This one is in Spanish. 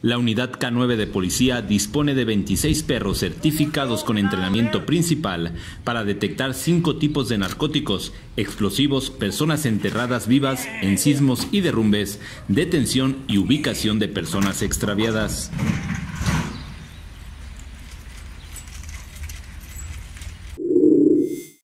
La unidad K9 de policía dispone de 26 perros certificados con entrenamiento principal para detectar 5 tipos de narcóticos, explosivos, personas enterradas vivas en sismos y derrumbes, detención y ubicación de personas extraviadas.